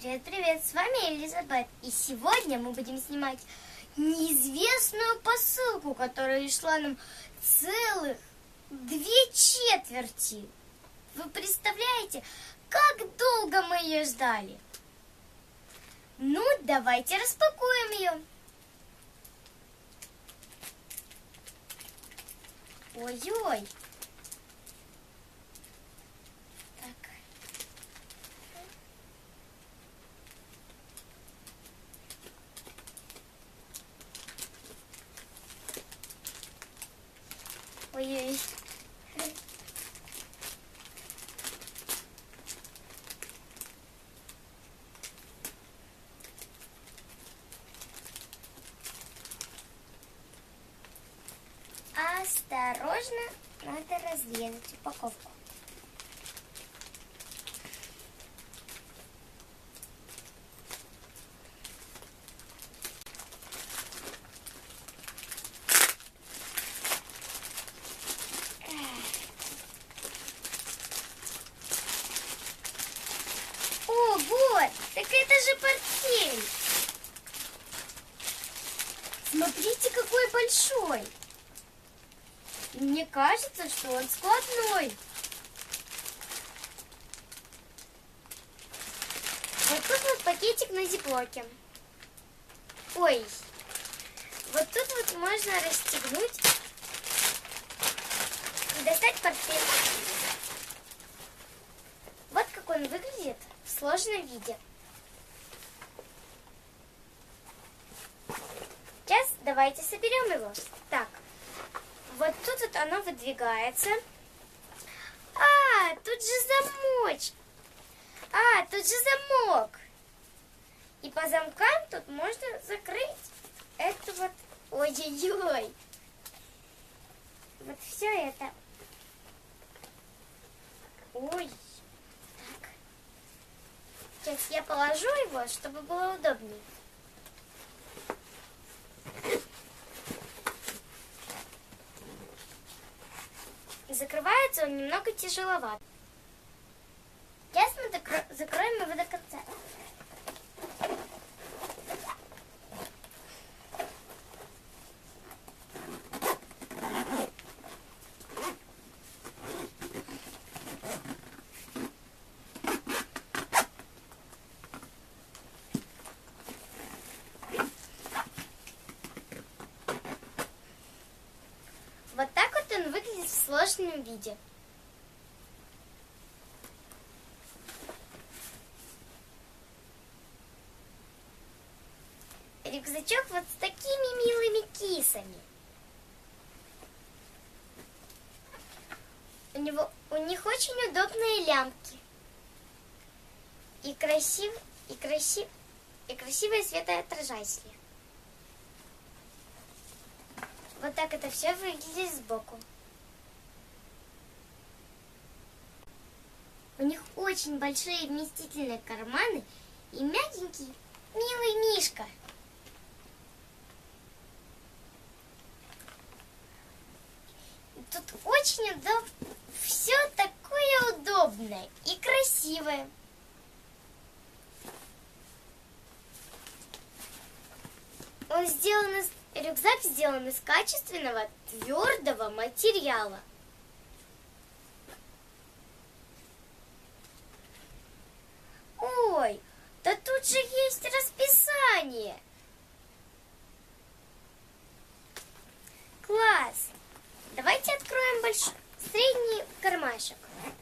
Привет, с вами Элизабет, и сегодня мы будем снимать неизвестную посылку, которая шла нам целых 2/4. Вы представляете, как долго мы ее ждали? Ну, давайте распакуем ее. Ой-ой. Ой-ой. Осторожно, надо разрезать упаковку. Вот, так это же портфель. Смотрите, какой большой. Мне кажется, что он складной. Вот тут вот пакетик на зиплоке. Ой, вот тут вот можно расстегнуть и достать портфель. Вот как он выглядит в сложном виде. Сейчас давайте соберем его. Так, вот тут вот оно выдвигается. Тут же замочек. Тут же замок. И по замкам тут можно закрыть это вот. Ой-ой-ой. Вот все это. Ой. Так. Сейчас я положу его, чтобы было удобнее. Закрывается он немного тяжеловато. Сейчас мы закроем его до конца. Вот так вот он выглядит в сложном виде. Рюкзачок вот с такими милыми кисами. У них очень удобные лямки. И красивые светоотражатели. Вот так это все выглядит сбоку. У них очень большие вместительные карманы и мягенький милый мишка. Тут очень удобно. Все такое удобное и красивое. Рюкзак сделан из качественного твердого материала. Ой, да тут же есть расписание. Класс! Давайте откроем средний кармашек.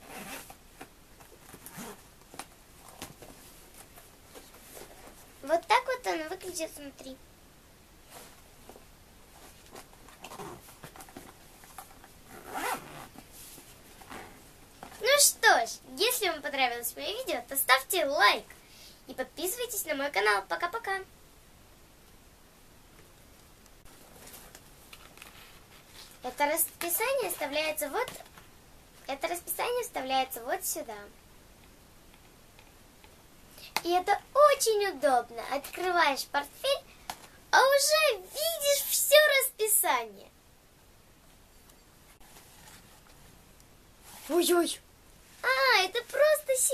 Вот так вот он выглядит внутри. Ну что ж, если вам понравилось мое видео, то ставьте лайк и подписывайтесь на мой канал. Пока-пока! Это расписание вставляется вот сюда. И это очень удобно. Открываешь портфель, а уже видишь все расписание. Ой-ой. Это просто